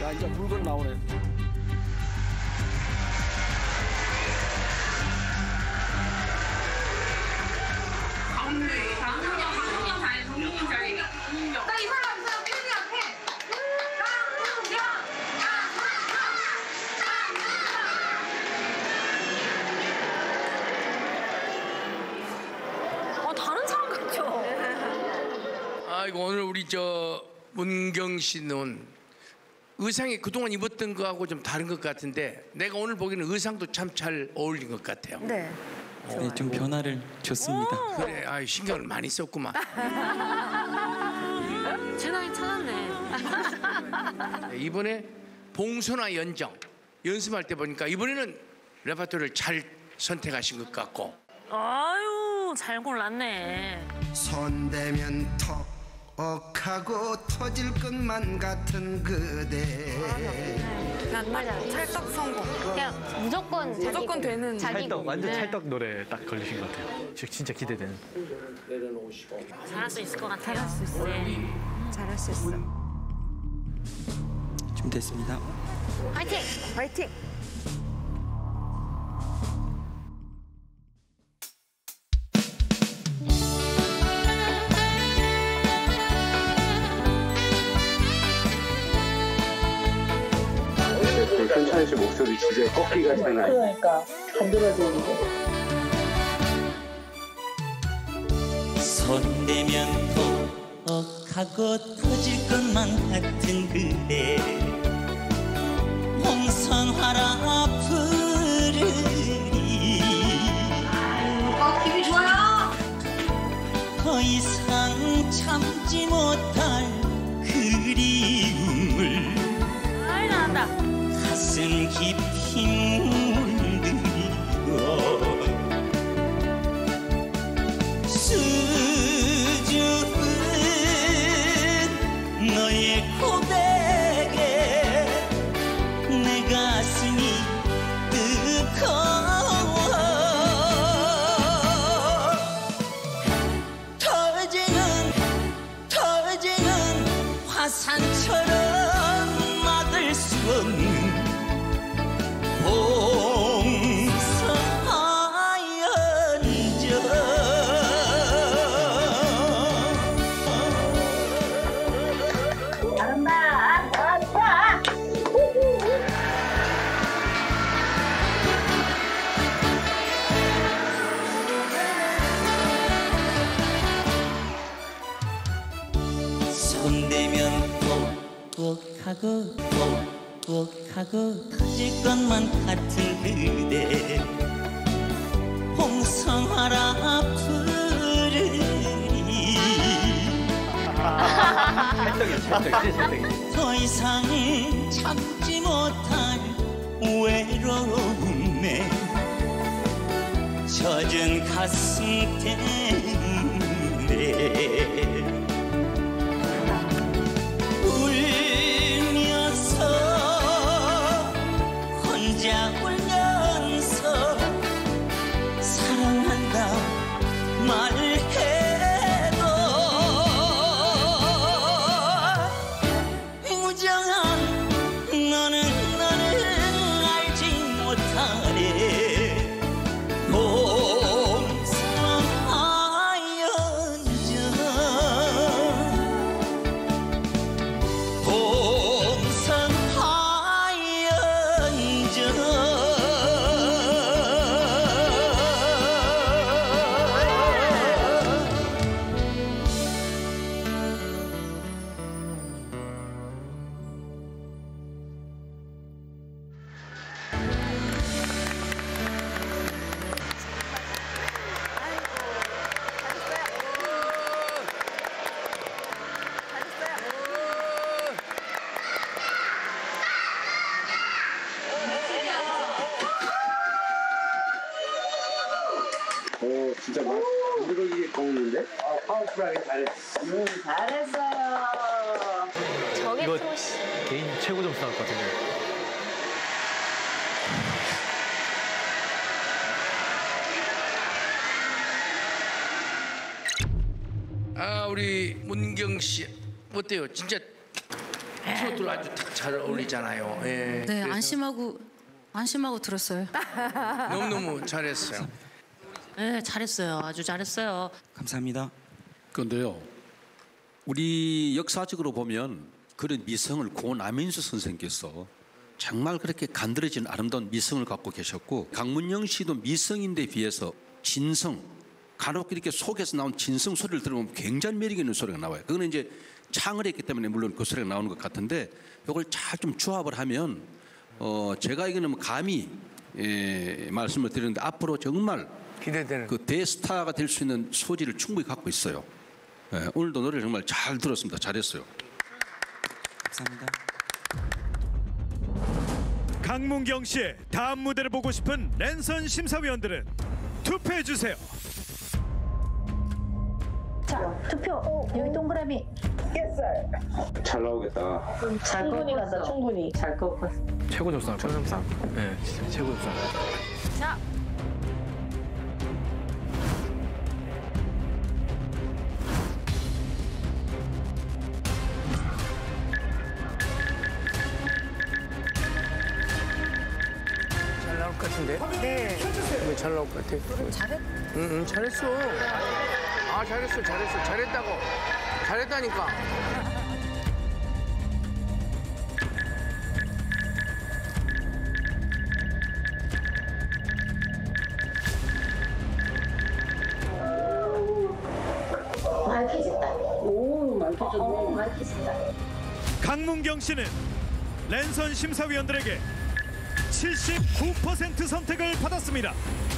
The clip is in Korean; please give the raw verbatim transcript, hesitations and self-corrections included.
자, 이제 물건 나오네. 아이고, 오늘 우리 저 문경 씨는 의상이 그동안 입었던 거하고 좀 다른 것 같은데 내가 오늘 보기에는 의상도 참 잘 어울린 것 같아요. 네. 네, 좀 변화를 줬습니다. 그래, 아 신경을 많이 썼구만. 제 나이 찾았네. 네, 이번에 봉소나 연정 연습할 때 보니까 이번에는 레퍼토리를 잘 선택하신 것 같고. 아유, 잘 골랐네. 손대면 턱하고 터질 것만 같은 그대. 맞아. 찰떡 성공. 그냥 무조건 무조건 자기, 되는 자기 찰떡, 완전 네. 찰떡 노래 딱 걸리신 것 같아요. 즉 진짜 기대되는. 내려놓으시고. 잘할 수 있을 것 같아요. 잘할 수 있어. 네. 잘할 수 있어. 준비됐습니다. 화이팅! 화이팅! 현찬 씨 목소리 진짜 꺾기가 장난 아니야. 그러니까 간드러지는데. 손대면 톡하고 터질 것만 같은 그대 홍선화라 부르니 어, 기분 좋아요. 더 이상 참지 못할 그리움을 아이, 잘한다. 가슴 깊이 물들이고 수줍은 너의 고백에 내 가슴이 뜨거워 터지는 터지는 화산처럼 막을 수 없는 손대면 톡톡하고 톡톡하고 터질 것만 같은 그대 홍성화라 부르니 찰떡이야, 찰떡, 진짜 찰떡이야. 더 이상 참지 못할 외로움에 젖은 가슴 때문에 울면서 혼자 울면서 사랑한다 말해도 무정한 너는 너는 알지 못하네 오, 진짜 막 부드러지게 꺾는데? 아, 파워풀하게 잘했어. 응, 잘했어요. 저게 이거 프로시. 개인 최고 점수 나올 것 같은데. 아, 우리 문경 씨 어때요? 진짜 트로트로 아주 딱 잘 어울리잖아요. 예. 네, 그래서 안심하고 안심하고 들었어요. 너무너무 잘했어요. 네, 잘했어요. 아주 잘했어요. 감사합니다. 그런데요, 우리 역사적으로 보면 그런 미성을 고 남인수 선생께서 정말 그렇게 간드러진 아름다운 미성을 갖고 계셨고, 강문영 씨도 미성인데 비해서 진성, 간혹 이렇게 속에서 나온 진성 소리를 들으면 굉장히 매력 있는 소리가 나와요. 그거는 이제 창을 했기 때문에 물론 그 소리가 나오는 것 같은데, 이걸 잘 좀 조합을 하면 어 제가 이거는 감히 예, 말씀을 드리는데 앞으로 정말 기대되는 그 대스타가 될 수 있는 소질을 충분히 갖고 있어요. 예, 오늘도 노래 정말 잘 들었습니다. 잘했어요. 감사합니다. 강문경 씨의 다음 무대를 보고 싶은 랜선 심사위원들은 투표해 주세요. 자, 투표. 여기 동그라미. 잘 나오겠다. 충분히 간다, 충분히. 잘 꺾었어. 최고 접수할 것 같아요. 네, 진짜 최고 접수할 것 같아요. 자, 잘 나올 것 같은데? 네. 이거 잘 나올 것 같아. 잘했. 응, 응, 잘했어. 아, 잘했어, 잘했어, 잘했다고. 잘했다니까. 맑혀졌다. 오, 맑혀졌네. 어, 맑혀졌다. 강문경 씨는 랜선 심사위원들에게 칠십구 퍼센트 선택을 받았습니다.